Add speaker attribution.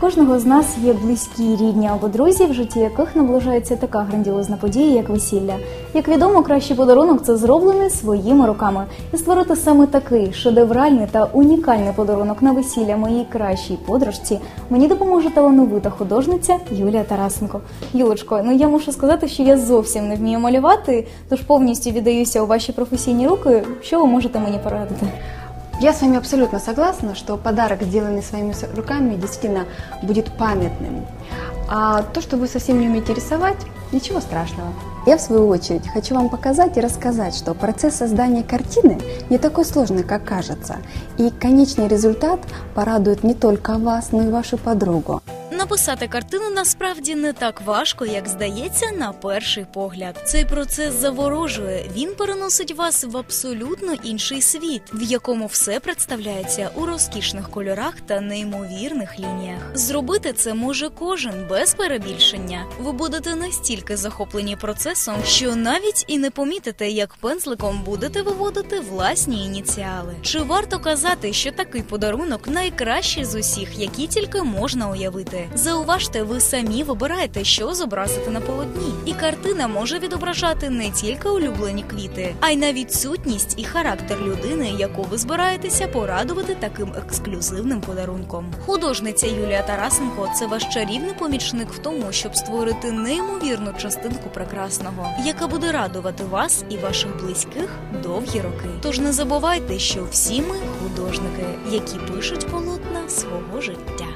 Speaker 1: кожного з нас є близькі, рідні або друзі, в житті яких наближається така грандіозна подія, як весілля. Як відомо, кращий подарунок – це зроблений своїми руками. І створити саме такий шедевральний та унікальний подарунок на весілля моїй кращій подружці мені допоможе талановита художниця Юлія Тарасенко. Юлечко, я мушу сказати, що я зовсім не вмію малювати, тож повністю віддаюся у ваші професійні руки. Що ви можете мені порадити?
Speaker 2: Я с вами абсолютно согласна, что подарок, сделанный своими руками, действительно будет памятным. А то, что вы совсем не умеете рисовать, ничего страшного. Я, в свою очередь, хочу вам показать и рассказать, что процесс создания картины не такой сложный, как кажется. И конечный результат порадует не только вас, но и вашу подругу.
Speaker 3: Написати картину насправді не так важко, як здається на перший погляд. Цей процес заворожує, він переносить вас в абсолютно інший світ, в якому все представляється у розкішних кольорах та неймовірних лініях. Зробити це може кожен, без перебільшення. Ви будете настільки захоплені процесом, що навіть і не помітите, як пензликом будете виводити власні ініціали. Чи варто казати, що такий подарунок найкращий з усіх, які тільки можна уявити? Зауважте, ви самі вибираєте, що зобразити на полотні. І картина може відображати не тільки улюблені квіти, а й навіть сутність і характер людини, яку ви збираєтеся порадувати таким ексклюзивним подарунком. Художниця Юлія Тарасенко – це ваш чарівний помічник в тому, щоб створити неймовірну частинку прекрасного, яка буде радувати вас і ваших близьких довгі роки. Тож не забувайте, що всі ми художники, які пишуть полотна свого життя.